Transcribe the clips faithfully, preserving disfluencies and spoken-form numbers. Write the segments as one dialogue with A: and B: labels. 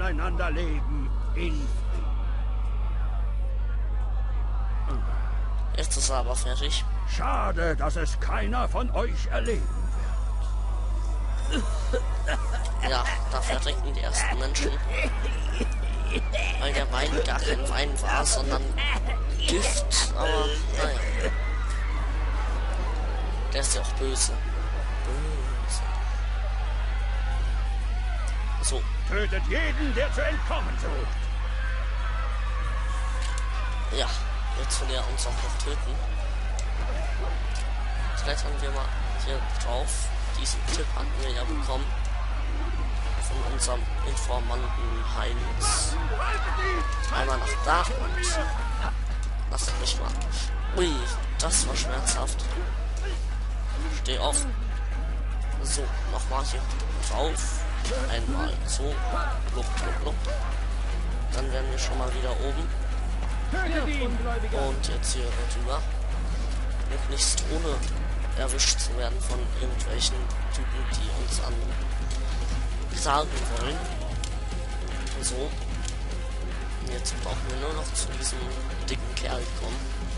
A: nebeneinander leben in Frieden.
B: Jetzt ist er aber fertig.
A: Schade, dass es keiner von euch erleben wird.
B: Ja, da verrecken die ersten Menschen. Weil der Wein gar kein Wein war, sondern Gift. Aber naja. Der ist ja auch böse. Böse. So.
A: Tötet jeden, der zu entkommen sucht.
B: Ja, jetzt will er uns auch noch töten. Klettern wir mal hier drauf. Diesen Tipp hatten wir ja bekommen. Von unserem Informanten Heinz. Einmal nach da und lasst mich mal. Ui, das war schmerzhaft. Steh auf. So, nochmal hier drauf. Einmal so. Blub, blub, blub. Dann wären wir schon mal wieder oben. Und jetzt hier rüber. Möglichst ohne erwischt zu werden von irgendwelchen Typen, die uns an sagen wollen. So. Und jetzt brauchen wir nur noch zu diesem dicken Kerl kommen.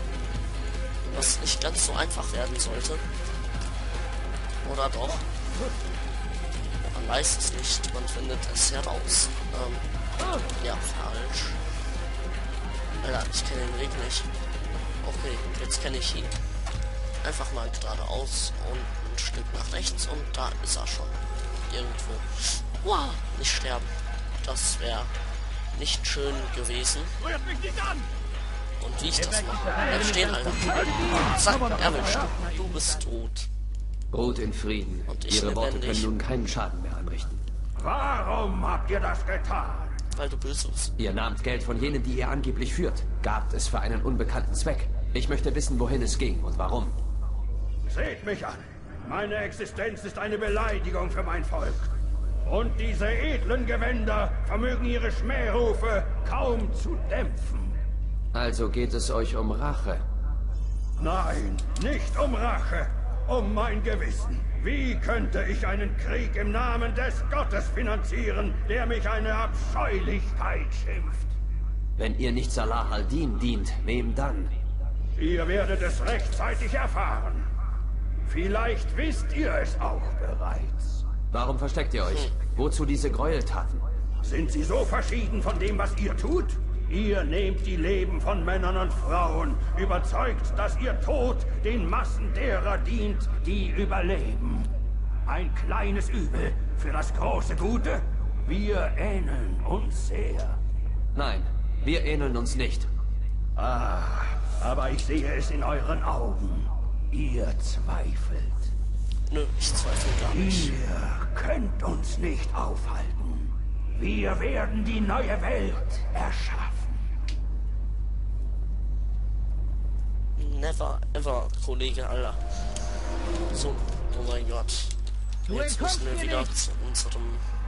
B: Was nicht ganz so einfach werden sollte. Oder doch? Man weiß es nicht, man findet es heraus. Ähm, ja, falsch. Alter, ich kenne den Weg nicht. Okay, jetzt kenne ich ihn. Einfach mal geradeaus und ein Stück nach rechts und da ist er schon. Irgendwo. Wow, nicht sterben. Das wäre nicht schön gewesen. Und wie ich das mache. Bleib stehen, Alter. Zack, erwischt. Du bist tot.
C: Ruht in Frieden.
B: Und ich
C: Ihre Worte
B: lebendig.
C: können nun keinen Schaden mehr anrichten.
A: Warum habt ihr das getan?
B: Weil du böse bist.
C: Ihr nahmt Geld von jenen, die ihr angeblich führt. Gabt es für einen unbekannten Zweck. Ich möchte wissen, wohin es ging und warum.
A: Seht mich an. Meine Existenz ist eine Beleidigung für mein Volk. Und diese edlen Gewänder vermögen ihre Schmährufe kaum zu dämpfen.
C: Also geht es euch um Rache.
A: Nein, nicht um Rache, um mein Gewissen. Wie könnte ich einen Krieg im Namen des Gottes finanzieren, der mich eine Abscheulichkeit schimpft?
C: Wenn ihr nicht Salah al-Din dient, wem dann?
A: Ihr werdet es rechtzeitig erfahren. Vielleicht wisst ihr es auch bereits.
C: Warum versteckt ihr euch? Wozu diese Gräueltaten?
A: Sind sie so verschieden von dem, was ihr tut? Ihr nehmt die Leben von Männern und Frauen, überzeugt, dass ihr Tod den Massen derer dient, die überleben. Ein kleines Übel für das große Gute? Wir ähneln uns sehr.
C: Nein, wir ähneln uns nicht.
A: Ah, aber ich sehe es in euren Augen. Ihr zweifelt.
B: Nö, ich zweifle gar nicht.
A: Ihr könnt uns nicht aufhalten. Wir werden die neue Welt erschaffen.
B: Never ever, Kollege, Alter. So, oh mein Gott. Jetzt müssen wir wieder zu unserem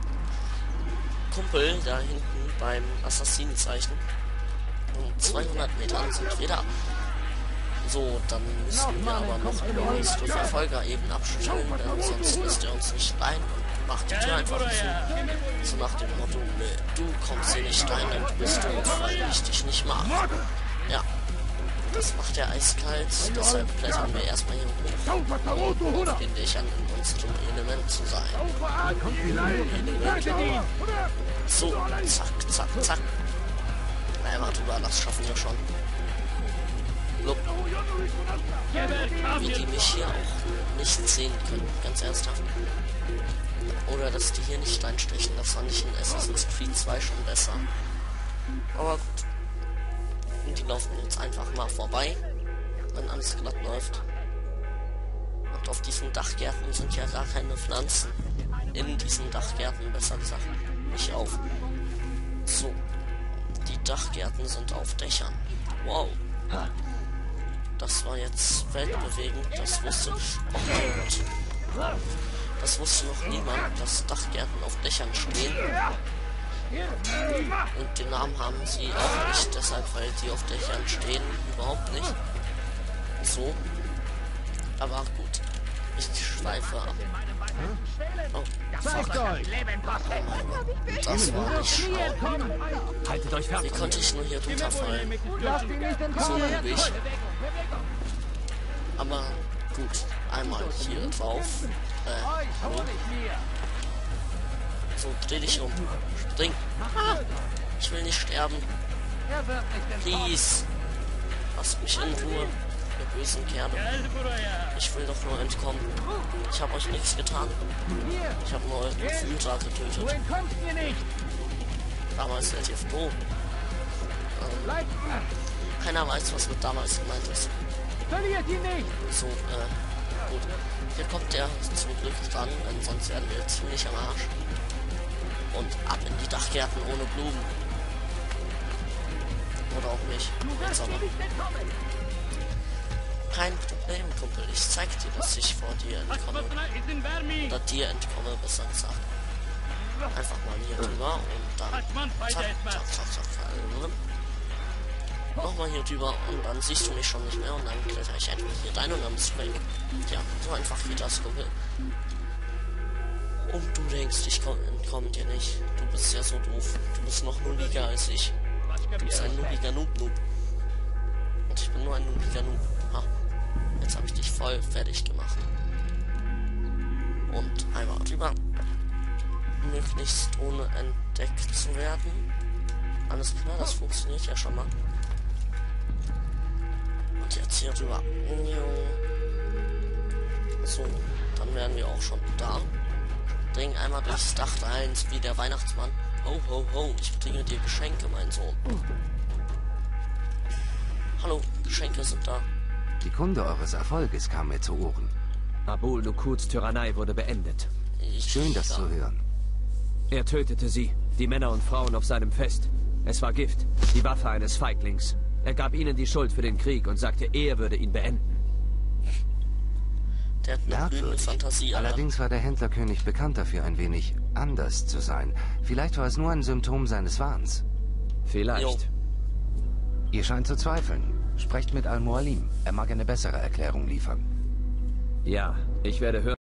B: Kumpel da hinten beim Assassinenzeichen. Um zweihundert Metern sind wir da. So, dann müssen wir aber noch unsere Verfolger eben abstellen, denn sonst lässt er uns nicht rein und macht die Tür einfach zu. So nach dem Motto, ne, du kommst hier nicht rein, dann bist du, weil ich dich nicht mag. Ja, das macht er eiskalt, deshalb klettern wir erstmal hier hoch. Finde ich an, in unserem Element zu sein. Element. So, zack, zack, zack. Na, er war drüber, das schaffen wir schon. Blub. Wie die mich hier auch nicht sehen können, ganz ernsthaft. Oder dass die hier nicht reinstechen, das fand ich in Assassin's Creed zwei schon besser. Aber gut. Und die laufen jetzt einfach mal vorbei, wenn alles glatt läuft. Und auf diesen Dachgärten sind ja gar keine Pflanzen. In diesen Dachgärten, besser gesagt, nicht auf. So. Die Dachgärten sind auf Dächern. Wow. Das war jetzt weltbewegend, das wusste... Oh mein Gott. Das wusste noch niemand, dass Dachgärten auf Dächern stehen. Und den Namen haben sie auch nicht, deshalb, weil die auf Dächern stehen, überhaupt nicht. So. Aber gut. Ich schweife ab. Oh, fuck. Das war nicht schlau.
C: Haltet euch fern.
B: Wie konnte ich nur hier drunter fallen? So übig. Aber gut, einmal hier drauf. Äh, hallo. So, dreh dich um. Spring. Ah, ich will nicht sterben. Please. Lasst mich in Ruhe, ihr bösen Kerle. Ich will doch nur entkommen. Ich habe euch nichts getan. Ich habe nur eure Gefühle getötet. Damals seid ihr froh. Ähm, keiner weiß, was mit damals gemeint ist. So, äh, gut. Hier kommt der zum Glück dran, denn sonst werden wir ziemlich am Arsch. Und ab in die Dachgärten ohne Blumen. Oder auch nicht. Jetzt aber. Kein Problem, Kumpel. Ich zeig dir, dass ich vor dir entkomme. Oder dir entkomme, besser gesagt. Einfach mal hier drüber und dann. Zack, zack, zack, zack, zack. Nochmal hier drüber und dann siehst du mich schon nicht mehr und dann kletter ich einfach hier rein und dann bist du weg. Ja, so einfach geht das, Kumpel. Und du denkst, ich entkomme dir nicht. Du bist ja so doof. Du bist noch nulliger als ich. Du bist ein nulliger Noob-Noob. Und ich bin nur ein nulliger Noob. Ha. Jetzt habe ich dich voll fertig gemacht. Und einmal drüber. Möglichst ohne entdeckt zu werden. Alles klar, das funktioniert ja schon mal. Und jetzt hier drüber. So, dann wären wir auch schon da. Dring einmal durchs Dach rein, wie der Weihnachtsmann. Ho, ho, ho, ich bringe dir Geschenke, mein Sohn. Hallo, Geschenke sind da.
D: Die Kunde eures Erfolges kam mir zu Ohren.
C: Abul Nukuds Tyrannei wurde beendet.
B: Ich
D: Schön, das zu hören.
C: Er tötete sie, die Männer und Frauen auf seinem Fest. Es war Gift, die Waffe eines Feiglings. Er gab ihnen die Schuld für den Krieg und sagte, er würde ihn beenden.
B: Der hat eine blühende Fantasie, aber
D: Allerdings war der Händlerkönig bekannt dafür, ein wenig anders zu sein. Vielleicht war es nur ein Symptom seines Wahns.
C: Vielleicht.
B: Jo.
D: Ihr scheint zu zweifeln. Sprecht mit Al-Mualim. Er mag eine bessere Erklärung liefern.
C: Ja, ich werde hören.